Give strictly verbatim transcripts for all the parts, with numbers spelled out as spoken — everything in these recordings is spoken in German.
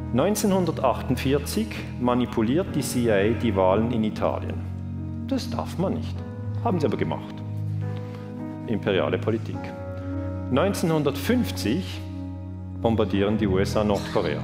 neunzehnhundertachtundvierzig manipuliert die C I A die Wahlen in Italien. Das darf man nicht. Haben sie aber gemacht. Imperiale Politik. neunzehnhundertfünfzig bombardieren die U S A Nordkorea.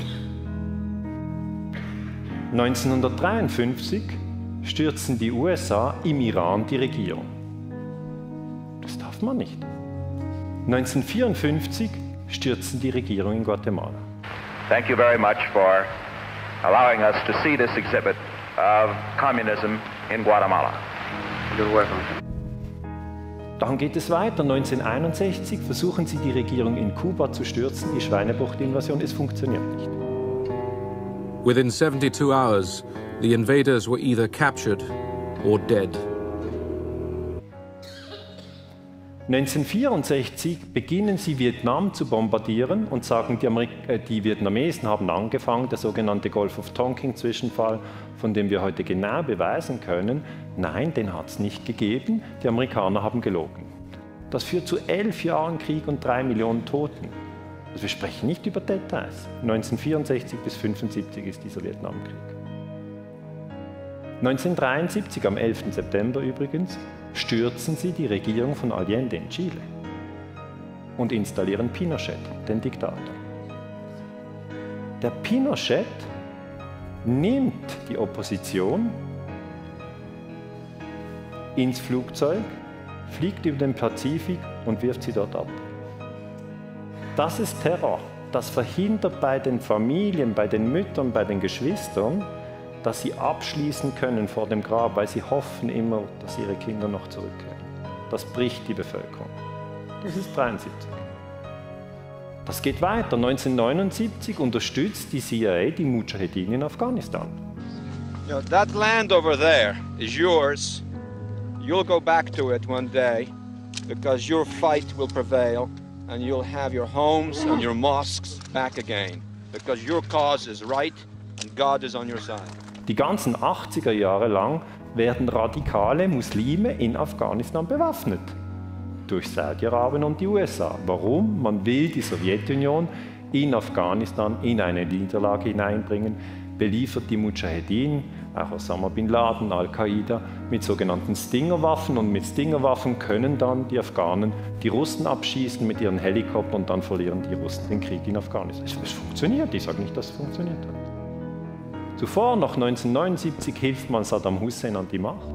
neunzehnhundertdreiundfünfzig stürzen die U S A im Iran die Regierung. Das darf man nicht. neunzehnhundertvierundfünfzig stürzen die Regierung in Guatemala. Thank you very much for allowing us to see this exhibit of communism in Guatemala. You're welcome. Dann geht es weiter. neunzehnhunderteinundsechzig versuchen sie, die Regierung in Kuba zu stürzen, die Schweinebucht-Invasion. Es funktioniert nicht. Within seventy-two hours, the invaders were either captured or dead. neunzehnhundertvierundsechzig beginnen sie Vietnam zu bombardieren und sagen, die, Amerik äh, die Vietnamesen haben angefangen, der sogenannte Gulf of Tonkin-Zwischenfall, von dem wir heute genau beweisen können, nein, den hat es nicht gegeben, die Amerikaner haben gelogen. Das führt zu elf Jahren Krieg und drei Millionen Toten. Also wir sprechen nicht über Details. neunzehnhundertvierundsechzig bis neunzehnhundertfünfundsiebzig ist dieser Vietnamkrieg. neunzehnhundertdreiundsiebzig, am elften September übrigens, stürzen sie die Regierung von Allende in Chile und installieren Pinochet, den Diktator. Der Pinochet nimmt die Opposition ins Flugzeug, fliegt über den Pazifik und wirft sie dort ab. Das ist Terror. Das verhindert bei den Familien, bei den Müttern, bei den Geschwistern, dass sie abschließen können vor dem Grab, weil sie hoffen immer, dass ihre Kinder noch zurückkehren. Das bricht die Bevölkerung. Das ist neunzehnhundertdreiundsiebzig. Das geht weiter. neunzehnhundertneunundsiebzig unterstützt die C I A die Mujahedin in Afghanistan. You know, that land over there is yours. You'll go back to it one day because your fight will prevail and you'll have your homes and your mosques back again because your cause is right and God is on your side. Die ganzen achtziger Jahre lang werden radikale Muslime in Afghanistan bewaffnet. Durch Saudi-Arabien und die U S A. Warum? Man will die Sowjetunion in Afghanistan in eine Niederlage hineinbringen, beliefert die Mujahedin, auch Osama Bin Laden, Al-Qaida, mit sogenannten Stinger-Waffen. Und mit Stinger-Waffen können dann die Afghanen die Russen abschießen mit ihren Helikoptern und dann verlieren die Russen den Krieg in Afghanistan. Es funktioniert, ich sage nicht, dass es funktioniert hat. Zuvor, noch neunzehnhundertneunundsiebzig, hilft man Saddam Hussein an die Macht.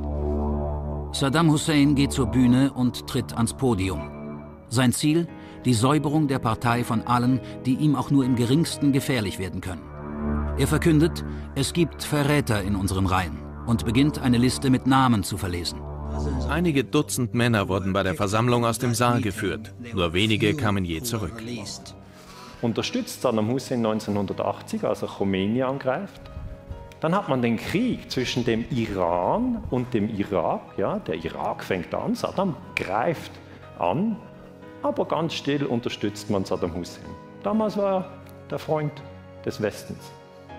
Saddam Hussein geht zur Bühne und tritt ans Podium. Sein Ziel? Die Säuberung der Partei von allen, die ihm auch nur im geringsten gefährlich werden können. Er verkündet, es gibt Verräter in unseren Reihen und beginnt eine Liste mit Namen zu verlesen. Einige Dutzend Männer wurden bei der Versammlung aus dem Saal geführt. Nur wenige kamen je zurück. Unterstützt Saddam Hussein neunzehnhundertachtzig, als er Khomeini angreift. Dann hat man den Krieg zwischen dem Iran und dem Irak. Ja, der Irak fängt an, Saddam greift an, aber ganz still unterstützt man Saddam Hussein. Damals war er der Freund des Westens.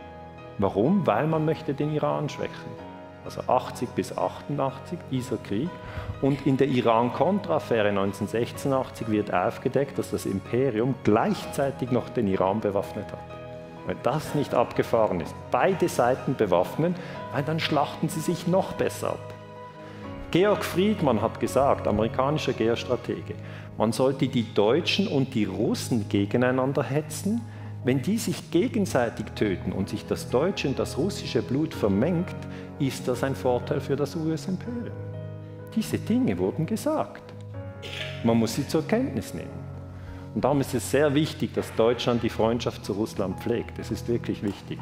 Warum? Weil man möchte den Iran schwächen. Also achtzig bis achtundachtzig, dieser Krieg. Und in der Iran-Contra-Affäre neunzehnhundertsechsundachtzig wird aufgedeckt, dass das Imperium gleichzeitig noch den Iran bewaffnet hat. Weil das nicht abgefahren ist. Beide Seiten bewaffnen, weil dann schlachten sie sich noch besser ab. Georg Friedmann hat gesagt, amerikanischer Geostratege, man sollte die Deutschen und die Russen gegeneinander hetzen. Wenn die sich gegenseitig töten und sich das deutsche und das russische Blut vermengt, ist das ein Vorteil für das U S-Imperium. Diese Dinge wurden gesagt. Man muss sie zur Kenntnis nehmen. Und darum ist es sehr wichtig, dass Deutschland die Freundschaft zu Russland pflegt. Das ist wirklich wichtig.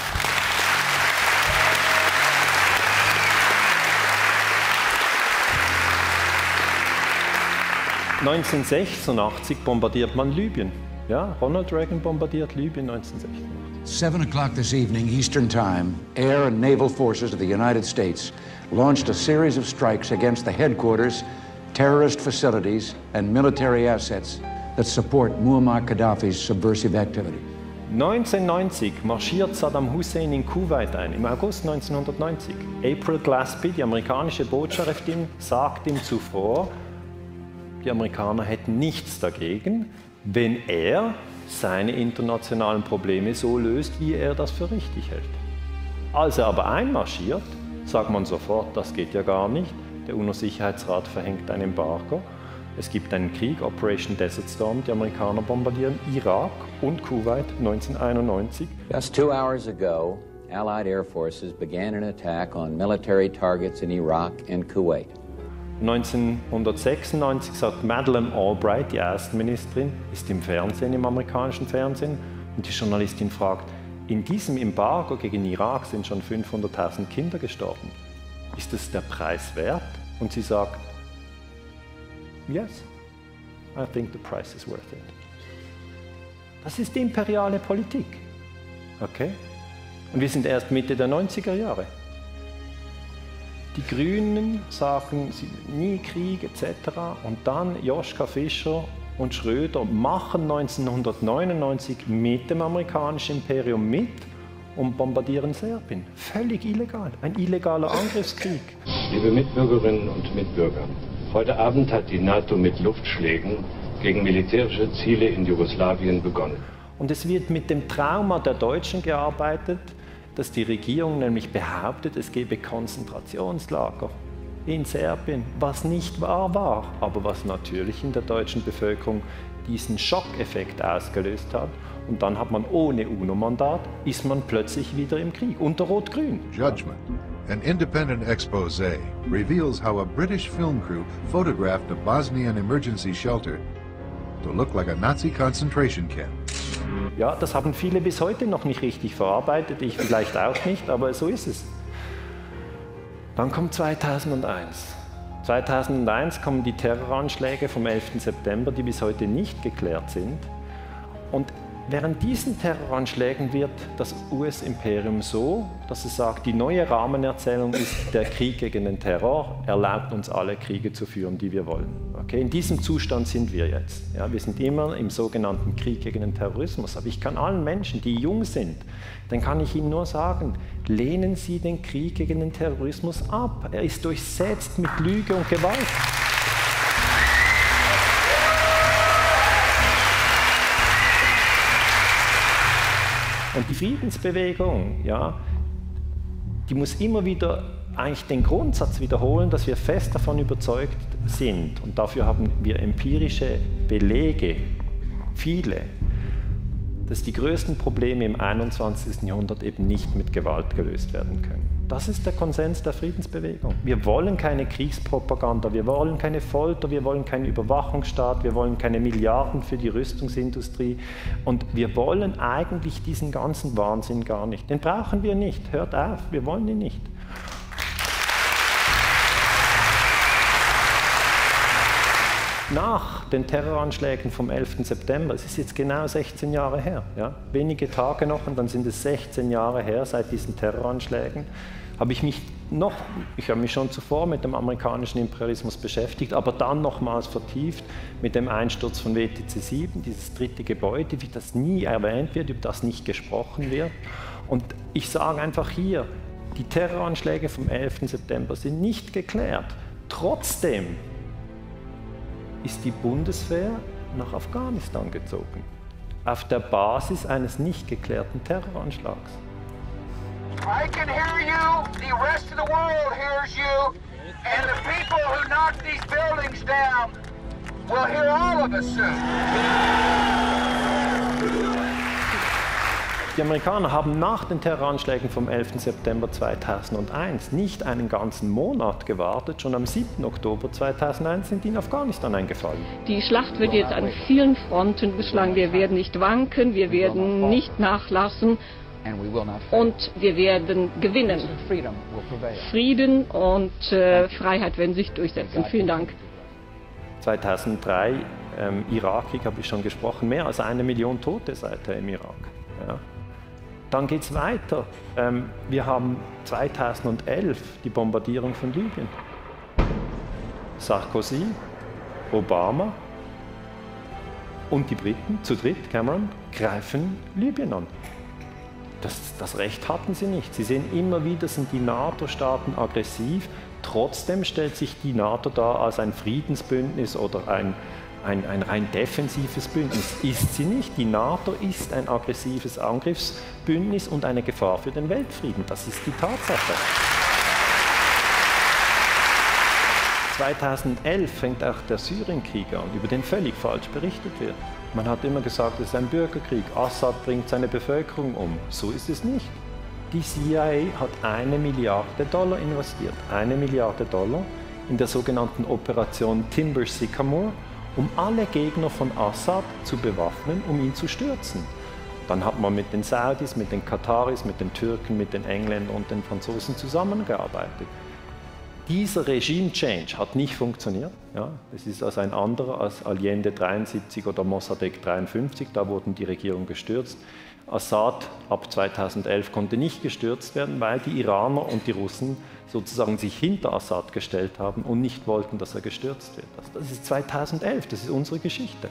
neunzehnhundertsechsundachtzig bombardiert man Libyen. Ja, Ronald Reagan bombardiert Libyen neunzehnhundertsechsundachtzig. Seven o'clock this evening, Eastern Time, air and naval forces of the United States launched a series of strikes against the headquarters, terrorist facilities, and military assets that support Muammar Gaddafi's subversive activity. neunzehnhundertneunzig marschiert Saddam Hussein in Kuwait ein, im August neunzehnhundertneunzig. April Glaspie, die amerikanische Botschafterin, sagt ihm zuvor, die Amerikaner hätten nichts dagegen, wenn er seine internationalen Probleme so löst, wie er das für richtig hält. Als er aber einmarschiert, sagt man sofort, das geht ja gar nicht. Der UNO-Sicherheitsrat verhängt ein Embargo. Es gibt einen Krieg, Operation Desert Storm, die Amerikaner bombardieren Irak und Kuwait neunzehnhunderteinundneunzig. Just two hours ago, Allied air forces began an attack on military targets in Iraq and Kuwait. neunzehnhundertsechsundneunzig sagt Madeleine Albright, die Außenministerin, ist im Fernsehen, im amerikanischen Fernsehen, und die Journalistin fragt, in diesem Embargo gegen Irak sind schon fünfhunderttausend Kinder gestorben. Ist es der Preis wert? Und sie sagt, yes, I think the price is worth it. Das ist die imperiale Politik. Okay? Und wir sind erst Mitte der neunziger Jahre. Die Grünen sagen, sie nie Krieg et cetera. Und dann Joschka Fischer und Schröder machen neunzehnhundertneunundneunzig mit dem amerikanischen Imperium mit und bombardieren Serbien. Völlig illegal. Ein illegaler Angriffskrieg. Liebe Mitbürgerinnen und Mitbürger, heute Abend hat die NATO mit Luftschlägen gegen militärische Ziele in Jugoslawien begonnen. Und es wird mit dem Trauma der Deutschen gearbeitet, dass die Regierung nämlich behauptet, es gebe Konzentrationslager in Serbien, was nicht wahr war, aber was natürlich in der deutschen Bevölkerung diesen Schockeffekt ausgelöst hat. Und dann hat man ohne UNO-Mandat, ist man plötzlich wieder im Krieg, unter Rot-Grün. Judgment, an independent exposé, reveals how a British film crew photographed a Bosnian emergency shelter to look like a Nazi concentration camp. Ja, das haben viele bis heute noch nicht richtig verarbeitet, ich vielleicht auch nicht, aber so ist es. Dann kommt zweitausendeins. zweitausendeins kommen die Terroranschläge vom elften September, die bis heute nicht geklärt sind. Und während diesen Terroranschlägen wird das U S-Imperium so, dass es sagt, die neue Rahmenerzählung ist, der Krieg gegen den Terror erlaubt uns alle Kriege zu führen, die wir wollen. Okay, in diesem Zustand sind wir jetzt. Ja, wir sind immer im sogenannten Krieg gegen den Terrorismus. Aber ich kann allen Menschen, die jung sind, dann kann ich ihnen nur sagen, lehnen Sie den Krieg gegen den Terrorismus ab. Er ist durchsetzt mit Lüge und Gewalt. Und die Friedensbewegung, ja, die muss immer wieder eigentlich den Grundsatz wiederholen, dass wir fest davon überzeugt sind. Und dafür haben wir empirische Belege, viele, dass die größten Probleme im einundzwanzigsten Jahrhundert eben nicht mit Gewalt gelöst werden können. Das ist der Konsens der Friedensbewegung. Wir wollen keine Kriegspropaganda, wir wollen keine Folter, wir wollen keinen Überwachungsstaat, wir wollen keine Milliarden für die Rüstungsindustrie und wir wollen eigentlich diesen ganzen Wahnsinn gar nicht. Den brauchen wir nicht, hört auf, wir wollen ihn nicht. Nach den Terroranschlägen vom elften September, es ist jetzt genau sechzehn Jahre her, ja, wenige Tage noch und dann sind es sechzehn Jahre her seit diesen Terroranschlägen, habe ich mich noch, ich habe mich schon zuvor mit dem amerikanischen Imperialismus beschäftigt, aber dann nochmals vertieft mit dem Einsturz von W T C sieben, dieses dritte Gebäude, wie das nie erwähnt wird, über das nicht gesprochen wird. Und ich sage einfach hier, die Terroranschläge vom elften September sind nicht geklärt. Trotzdem ist die Bundeswehr nach Afghanistan gezogen, auf der Basis eines nicht geklärten Terroranschlags. I can hear you, the rest of the world hears you, and the people who knocked these buildings down will hear all of us soon. Die Amerikaner haben nach den Terroranschlägen vom elften September zweitausendeins nicht einen ganzen Monat gewartet. Schon am siebten Oktober zweitausendeins sind die in Afghanistan eingefallen. Die Schlacht wird jetzt an vielen Fronten geschlagen. Wir werden nicht wanken, wir werden nicht nachlassen und wir werden gewinnen. Frieden und äh, Freiheit werden sich durchsetzen. Vielen Dank. zweitausenddrei, ähm, Irakkrieg, habe ich schon gesprochen, mehr als eine Million Tote seither im Irak. Ja. Dann geht es weiter. Ähm, wir haben zweitausendelf die Bombardierung von Libyen. Sarkozy, Obama und die Briten, zu dritt, Cameron, greifen Libyen an. Das, das Recht hatten sie nicht. Sie sehen immer wieder, sind die NATO-Staaten aggressiv. Trotzdem stellt sich die NATO dar als ein Friedensbündnis oder ein, ein, ein rein defensives Bündnis. Ist sie nicht. Die NATO ist ein aggressives Angriffsbündnis und eine Gefahr für den Weltfrieden. Das ist die Tatsache. zweitausendelf fängt auch der Syrienkrieg an, über den völlig falsch berichtet wird. Man hat immer gesagt, es ist ein Bürgerkrieg, Assad bringt seine Bevölkerung um. So ist es nicht. Die C I A hat eine Milliarde Dollar investiert, eine Milliarde Dollar in der sogenannten Operation Timber Sycamore, um alle Gegner von Assad zu bewaffnen, um ihn zu stürzen. Dann hat man mit den Saudis, mit den Kataris, mit den Türken, mit den Engländern und den Franzosen zusammengearbeitet. Dieser Regime-Change hat nicht funktioniert. Ja, es ist also ein anderer als Allende dreiundsiebzig oder Mossadegh dreiundfünfzig, da wurden die Regierungen gestürzt. Assad ab zweitausendelf konnte nicht gestürzt werden, weil die Iraner und die Russen sozusagen sich hinter Assad gestellt haben und nicht wollten, dass er gestürzt wird. Das ist zweitausendelf, das ist unsere Geschichte.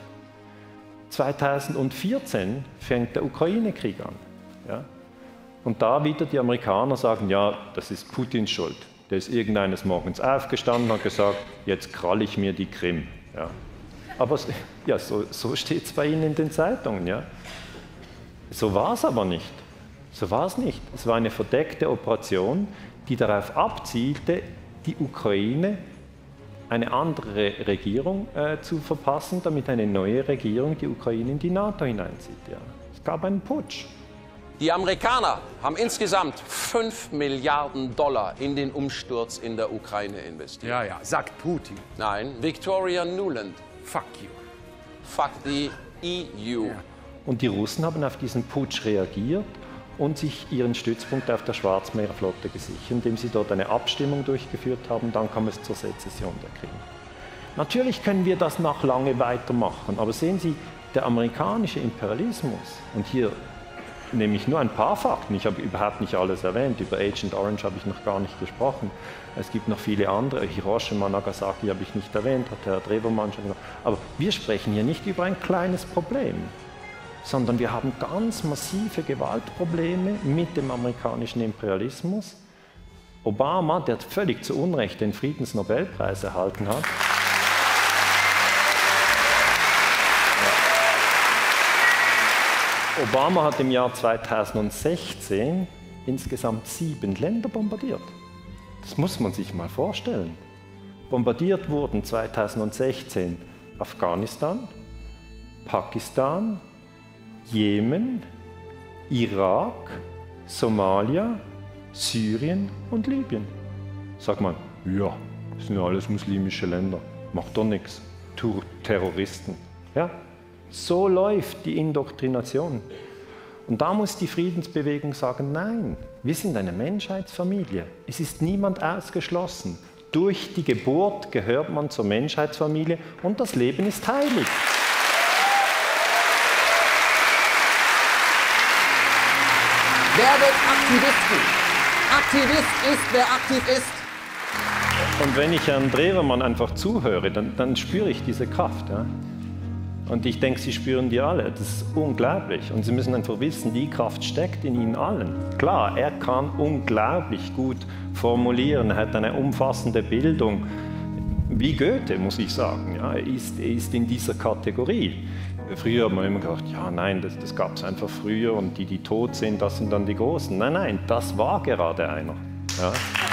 zweitausendvierzehn fängt der Ukraine-Krieg an. Ja? Und da wieder die Amerikaner sagen, ja, das ist Putins Schuld. Der ist irgendeines Morgens aufgestanden und hat gesagt, jetzt kralle ich mir die Krim. Ja. Aber ja, so, so steht es bei Ihnen in den Zeitungen. Ja. So war es aber nicht. So war es nicht. Es war eine verdeckte Operation, die darauf abzielte, die Ukraine eine andere Regierung äh, zu verpassen, damit eine neue Regierung die Ukraine in die NATO hineinzieht. Ja. Es gab einen Putsch. Die Amerikaner haben insgesamt fünf Milliarden Dollar in den Umsturz in der Ukraine investiert. Ja, ja, sagt Putin. Nein, Victoria Nuland. Fuck you. Fuck the E U. Ja. Und die Russen haben auf diesen Putsch reagiert und sich ihren Stützpunkt auf der Schwarzmeerflotte gesichert, indem sie dort eine Abstimmung durchgeführt haben. Dann kam es zur Sezession der Krim. Natürlich können wir das noch lange weitermachen, aber sehen Sie, der amerikanische Imperialismus, und hier nehme ich nur ein paar Fakten, ich habe überhaupt nicht alles erwähnt, über Agent Orange habe ich noch gar nicht gesprochen, es gibt noch viele andere, Hiroshima, Nagasaki habe ich nicht erwähnt, hat Herr Drewermann schon gesagt, aber wir sprechen hier nicht über ein kleines Problem, sondern wir haben ganz massive Gewaltprobleme mit dem amerikanischen Imperialismus. Obama, der völlig zu Unrecht den Friedensnobelpreis erhalten hat, Obama hat im Jahr zweitausendsechzehn insgesamt sieben Länder bombardiert. Das muss man sich mal vorstellen. Bombardiert wurden zweitausendsechzehn Afghanistan, Pakistan, Jemen, Irak, Somalia, Syrien und Libyen. Sagt man, ja, das sind ja alles muslimische Länder, macht doch nichts, Terroristen. Ja? So läuft die Indoktrination. Und da muss die Friedensbewegung sagen, nein, wir sind eine Menschheitsfamilie. Es ist niemand ausgeschlossen. Durch die Geburt gehört man zur Menschheitsfamilie und das Leben ist heilig. Werdet Aktivisten. Aktivist ist, wer aktiv ist. Und wenn ich Herrn Drewermann einfach zuhöre, dann, dann spüre ich diese Kraft. Ja? Und ich denke, Sie spüren die alle. Das ist unglaublich. Und Sie müssen einfach wissen, die Kraft steckt in Ihnen allen. Klar, er kann unglaublich gut formulieren, er hat eine umfassende Bildung. Wie Goethe, muss ich sagen. Ja, er, ist, er ist in dieser Kategorie. Früher hat man immer gedacht, ja nein, das, das gab es einfach früher und die, die tot sind, das sind dann die Großen. Nein, nein, das war gerade einer. Ja.